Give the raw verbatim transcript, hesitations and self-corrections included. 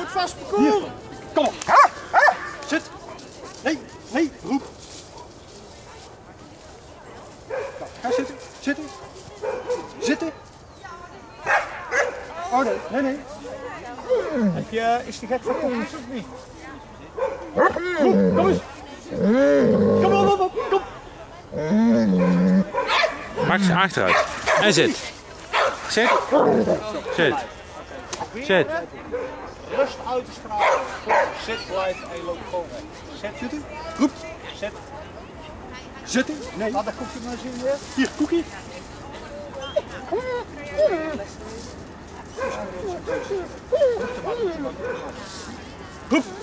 het vast parcours. Kom op. Ha, ha. Zit. Nee, nee, roep. Nou, ga zitten, zitten. Zitten. Oh nee, nee, nee. Heb je, is die gek van koekjes of niet? Roep, kom eens. Kom op, op, op, kom. Max, achteruit. En zit. Zit. Zit. Zit. Rust uit de straat. Zit, blijf en je loopt gewoon weg. Zet, zitten. Roep. Zet. Zitten. Nee. Laat dat koekje maar zien weer. Hier, koekje. Roep.